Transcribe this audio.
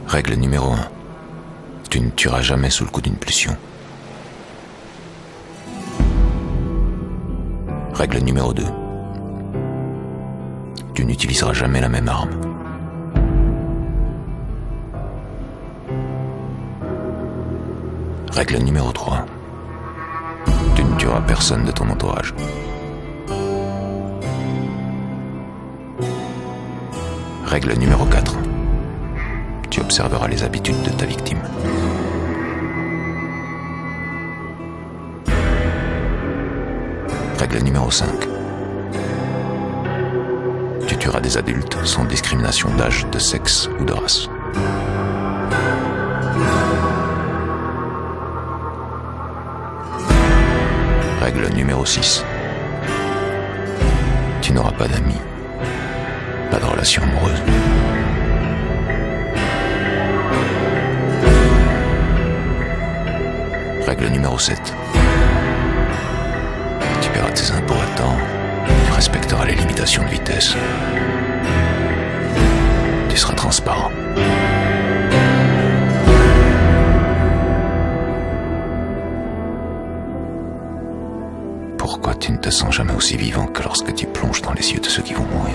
Règle numéro 1. Tu ne tueras jamais sous le coup d'une pulsion. Règle numéro 2. Tu n'utiliseras jamais la même arme. Règle numéro 3. Tu ne tueras personne de ton entourage. Règle numéro 4. Tu observeras les habitudes de ta victime. Règle numéro 5. Tu tueras des adultes sans discrimination d'âge, de sexe ou de race. Règle numéro 6. Tu n'auras pas d'amis, pas de relations amoureuses. Règle numéro 7. Tu paieras tes impôts à temps, tu respecteras les limitations de vitesse. Tu seras transparent. Pourquoi tu ne te sens jamais aussi vivant que lorsque tu plonges dans les yeux de ceux qui vont mourir ?